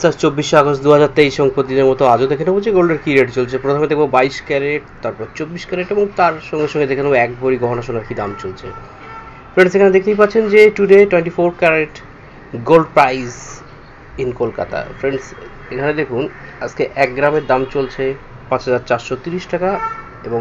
Sir 24শে August 2023 এবং প্রতিদিনের মতো আজও দেখে নেবো যে গোল্ডের কী রেট চলছে। প্রথমে দেখবো 22 ক্যারেট, তারপর 24 ক্যারেট এবং তার সঙ্গে সঙ্গে দেখে নেবো 1 ভরি গহনা সোনার কী দাম চলছে। ফ্রেন্ডস, এখানে দেখতেই পাচ্ছেন যে today 24 carat gold price in Kolkata. Friends, এখানে দেখুন আজকে 1 গ্রামের দাম চলছে 5430 টাকা এবং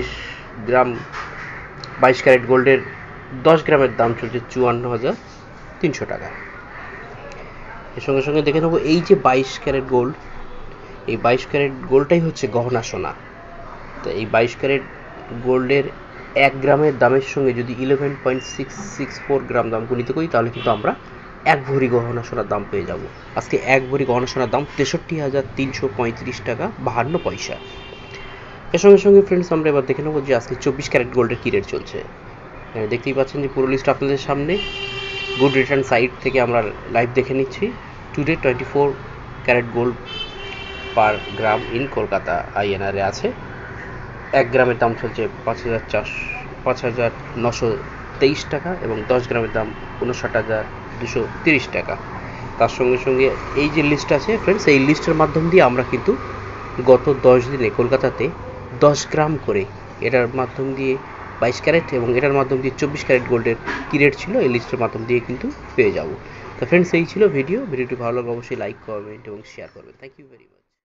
22 ক্যারেট গোল্ডের 10 গ্রামের দাম চলছে 54,300 টাকা। এর সঙ্গে সঙ্গে দেখে নেবো এই যে 22 ক্যারেট গোল্ড, এই 22 ক্যারেট গোল্ডটাই হচ্ছে গহনা সোনা। তো এই 22 ক্যারেট গোল্ডের 1 গ্রামের দামের সঙ্গে যদি 11.664 গ্রাম দাম গুণিত করি তাহলে কিন্তু আমরা 1 ভরি গহনা সোনার দাম পেয়ে যাব। আজকে 1 ভরি গহনা সোনার দাম 63,335 টাকা 52 পয়সা। এর সঙ্গে সঙ্গে ফ্রেন্ডস আমরা এবার দেখে নেবো যে আজকে 24 ক্যারেট গোল্ডের কী রেট চলছে। দেখতেই পাচ্ছেন যে পুরো লিস্ট আপনাদের সামনে গুড রিটার্ন সাইট থেকে আমরা লাইভ দেখে নিচ্ছি। Today 24 carat gold per gram in Kolkata আইএনআরে আছে। 1 গ্রামের দাম চলছে 5,923 টাকা এবং 10 গ্রামের দাম 59,230 টাকা। তার সঙ্গে সঙ্গে এই যে লিস্ট আছে ফ্রেন্ডস, এই লিস্টের মাধ্যম দিয়ে আমরা কিন্তু গত 10 দিনে কলকাতাতে 10 গ্রাম করে এটার মাধ্যম দিয়ে 22 ক্যারেট এবং এটার মাধ্যম দিয়ে 24 ক্যারেট গোল্ডের কী রেট ছিল এই লিস্টের মাধ্যম দিয়ে কিন্তু পেয়ে যাব। তো ফ্রেন্ডস, এই ছিল ভিডিওটি ভালো লাগলে অবশ্যই লাইক, কমেন্ট এবং শেয়ার করবেন। Thank you very much.